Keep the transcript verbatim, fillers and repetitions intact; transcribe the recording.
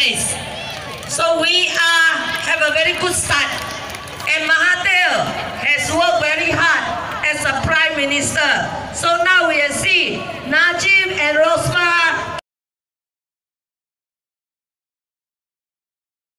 place. So we uh, have a very good start. And Mahathir